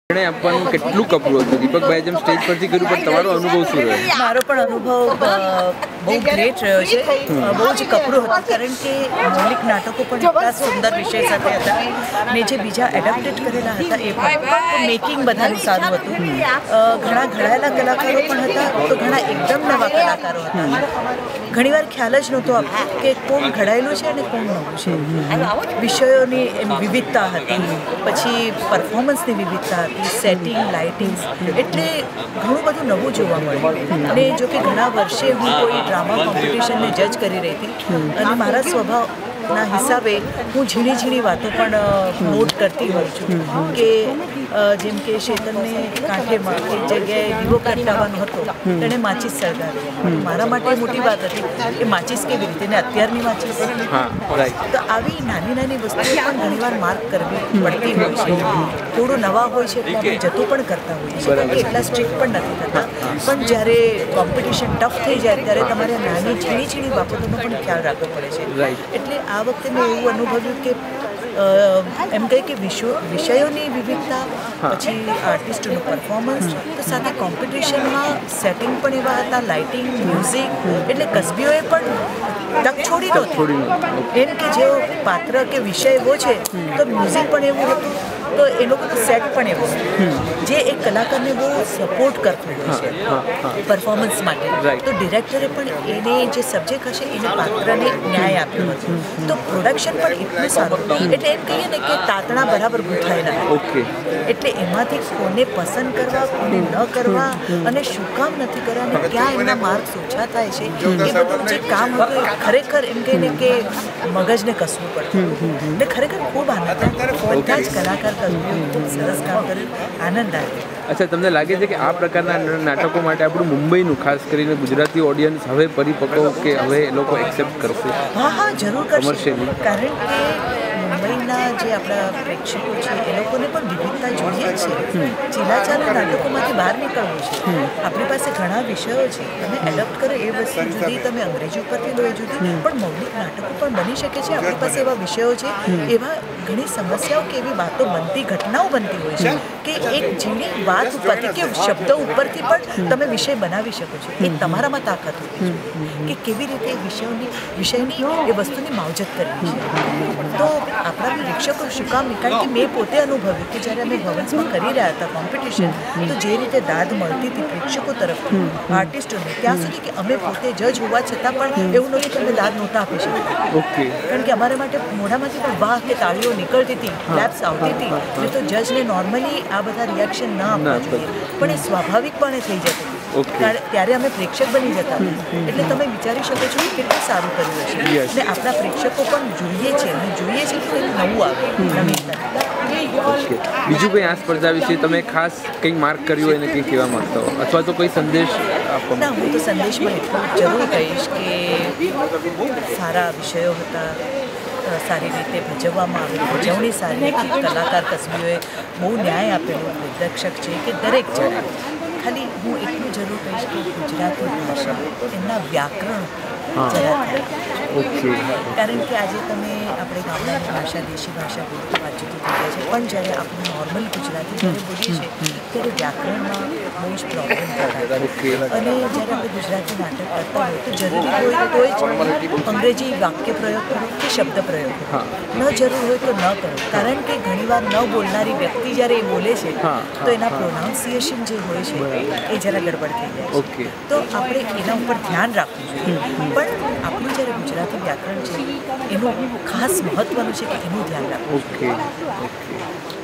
આપવાનું કેટલું કપડું હતું દીપકભાઈ જેમ સ્ટેજ પરથી કર્યું પણ તમારો અનુભવ શું રહ્યો? મારો પણ અનુભવ બહુ ગ્રેટ રહ્યો છે. બહુ જ કપડું હતું કારણ કે મૌલિક નાટકો પણ એટલા સુંદર વિષય સાથે હતા ને જે બીજા એડપ્ટેડ કરેલા હતા એ પણ મેકિંગ બધાનું સારું હતું. ઘણા ઘડાયેલા કલાકારો પણ હતા તો ઘણા એકદમ નવા કલાકારો હતા. ઘણીવાર ખ્યાલ જ નહોતો આપતો કે કોણ ઘડાયેલું છે અને કોણ નવું છે. વિષયોની વિવિધતા હતી, પછી પરફોર્મન્સની વિવિધતા હતી, સેટિંગ, લાઇટિંગ, એટલે ઘણું બધું નવું જોવા મળ્યું. અને જો કે ઘણા વર્ષે હું કોઈ ડ્રામા કોમ્પિટિશનને જજ કરી રહી હતી અને મારા સ્વભાવના હિસાબે હું ઝીણી ઝીણી વાતો પણ નોટ કરતી હોઉં છું કે જેમ કે શેતનને કાંઠેમાં એક જગ્યાએ દીવો પ્રગટાવવાનો હતો, તેણે માચીસ સળગાવી. મારા માટે મોટી વાત હતી કે માચીસ કેવી રીતે, ને અત્યારની માચીસ. તો આવી નાની નાની વસ્તુઓ પણ ઘણીવાર માર્ક કરવી પડતી હોય છે. થોડું નવા હોય છે એટલે આપણે જતું પણ કરતા હોઈએ છીએ, એટલા સ્ટ્રિક્ટ પણ નથી થતા. પણ જ્યારે કોમ્પિટિશન ટફ થઈ જાય ત્યારે તમારે નાની ઝીણી ઝીણી બાબતોનો પણ ખ્યાલ રાખવો પડે છે. એટલે આ વખતે મેં એવું અનુભવ્યું કે એમ કહે કે વિષયોની વિવિધતા, પછી આર્ટિસ્ટનું પરફોર્મન્સ, તો સાથે કોમ્પિટિશનમાં સેટિંગ પણ એવા હતા, લાઇટિંગ, મ્યુઝિક, એટલે કસબીઓએ પણ તક છોડી નહોતી. એમ કે જેવો પાત્ર કે વિષય એવો છે તો મ્યુઝિક પણ એવું હતું, તો એ લોકોનું સેટ પણ એવું જે એક કલાકારને બહુ સપોર્ટ કરતું હોય છે પરફોર્મન્સ માટે. તો ડિરેક્ટરે પણ એને જે સબ્જેક્ટ હશે એને પાત્રને ન્યાય આપ્યો હતો. તો પ્રોડક્શન પણ એટલું સારું, એટલે એમ કહીએ ને કે તાતણા બરાબર ગૂંથાયેલા. એટલે એમાંથી કોને પસંદ કરવા, કોને ન કરવા, અને શું કામ નથી કરવા, અને ક્યાં એમના માર્ક્સ ઓછા થાય છે, એ બધું જે કામ હતું એ ખરેખર એમ કહીને કે મગજને કસવું પડતું. ને ખરેખર ખૂબ આનંદ આવ્યો. બધા જ કલાકાર ખૂબ સરસ કામ કર્યું, આનંદ આવ્યો. અચ્છા, તમને લાગે છે કે આ પ્રકારના નાટકો માટે આપણું મુંબઈનું ખાસ કરીને ગુજરાતી ઓડિયન્સ હવે પરિપક્વ કે હવે એ લોકો એક્સેપ્ટ કરશે? હા, જરૂર કરશે. કારણ કે મુંબઈના જે આપણા પ્રેક્ષકો છે એ લોકોને પણ વિવિધતા જોઈએ છે. ચીલાચાના નાટકોમાંથી બહાર નીકળવું છે. આપણી પાસે ઘણા વિષયો છે, તમે એડપ્ટ કરો એ વસ્તુ જુદી, તમે અંગ્રેજી ઉપરથી લો એ જુદી, પણ મૌલિક નાટકો પણ બની શકે છે. આપણી પાસે એવા વિષયો છે, એવા ઘણી સમસ્યાઓ કે એવી વાતો બનતી, ઘટનાઓ બનતી હોય છે કે એક ઝીણી વાત ઉપરથી કે શબ્દો ઉપરથી પણ તમે વિષય બનાવી શકો છો. એ તમારામાં તાકાત હોય છે કે કેવી રીતે વિષયની એ વસ્તુની માવજત કરવી છે. તો આપણા પ્રેક્ષકો શું કામ? કારણ કે મેં પોતે અનુભવ્યું કે જ્યારે અમે ભવન્સમાં કરી રહ્યા હતા કોમ્પિટિશન, તો જે રીતે દાદ મળતી હતી પ્રેક્ષકો તરફથી આર્ટિસ્ટોને, ત્યાં સુધી કે અમે પોતે જજ હોવા છતાં પણ એવું નહોતું કે અમે દાદ નહોતા આપી શકતા. કારણ કે અમારા માટે મોઢામાંથી પણ વાહ કે તાળીઓ નીકળતી હતી, ક્લેપ્સ આવતી હતી. એટલે તો જજને નોર્મલી આ બધા રિએક્શન ના આપવા જોઈએ, પણ એ સ્વાભાવિકપણે થઈ જતું. ત્યારે અમે પ્રેક્ષક બની જતા. એટલે તમે વિચારી શકો છો કે કેટલું સારું કર્યું છે. અને આપણા પ્રેક્ષકો પણ જોઈએ છે અને જોઈએ છે કે નવું આવે, નવીનતા. બીજું કંઈ આ સ્પર્ધા વિશે તમે ખાસ કંઈક માર્ક કર્યું હોય ને કંઈ કહેવા માંગતા હો, અથવા તો કોઈ સંદેશ આપો? ના, હું તો સંદેશમાં એટલું જરૂર કહીશ કે સારા વિષયો હતા, સારી રીતે ભજવવામાં આવેલી, ભજવણી સારી હતી, કલાકાર કસબીઓએ બહુ ન્યાય આપેલો, દિગ્દર્શક છે કે દરેક જણા. ખાલી હું એટલું જરૂર કહીશ કે ગુજરાતી ભાષા, એમના વ્યાકરણ જરા કારણ કે આજે તમે આપણે ગામડાની ભાષા, દેશી ભાષા બોલતી વાતચીત થઈ ગયા છે, પણ જ્યારે આપણે નોર્મલ ગુજરાતી જ્યારે બોલીએ છીએ ત્યારે વ્યાકરણમાં બહુ જ પ્રોબ્લેમ થતા. અને જ્યારે આપણે ગુજરાતી નાટક કરતા હોય તો જરૂરી હોય તો જ અંગ્રેજી વાક્ય પ્રયોગ કરો કે શબ્દ પ્રયોગ કરો, ન જરૂર હોય તો ન કરો. કારણ કે ઘણીવાર ન બોલનારી વ્યક્તિ જ્યારે એ બોલે છે તો એના પ્રોનાઉન્સિએશન જે હોય છે એ જરા ગડબડ થઈ જાય છે. તો આપણે એના ઉપર ધ્યાન રાખવું જોઈએ. પણ આપણું જ્યારે ગુજરાતી વ્યાકરણ છે એનું ખાસ મહત્વનું છે કે એનું ધ્યાન રાખવું.